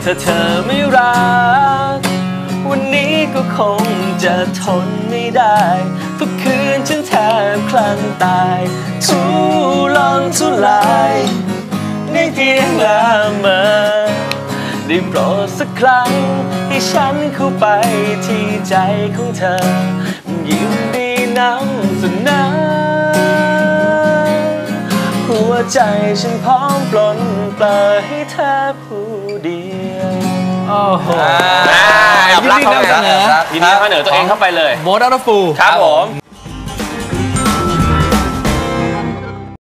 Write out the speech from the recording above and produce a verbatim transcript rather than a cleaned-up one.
ถ้าเธอไม่รักวันนี้ก็คงจะทนไม่ได้ทุกคืนฉันแทบคลั่งตายทุรนทุรายได้เพียงละเมอได้โปรดสักครั้งให้ฉันเข้าไปที่ใจของเธอยินดีนำเสนอหัวใจฉันพร้อมปลนเปล่าให้เธอผู้เดียวโอ้โหยินดีนำเสนอยินดีนำเสนอตัวเองเข้าไปเลยโมดอัลฟูครับผม